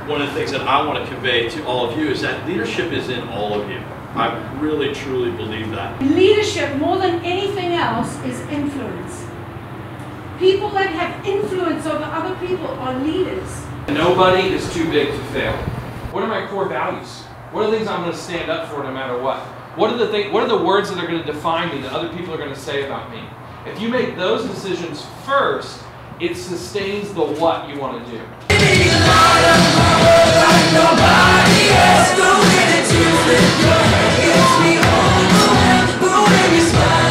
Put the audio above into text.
one of the things that I want to convey to all of you is that leadership is in all of you. I really, truly believe that. Leadership, more than anything else, is influence. People that have influence over other people are leaders. Nobody is too big to fail. What are my core values? What are the things I'm going to stand up for no matter what? What are the words that are going to define me that other people are going to say about me? If you make those decisions first, it sustains the what you want to do. Nobody else, the way that you live your life gets me all the way. But when you smile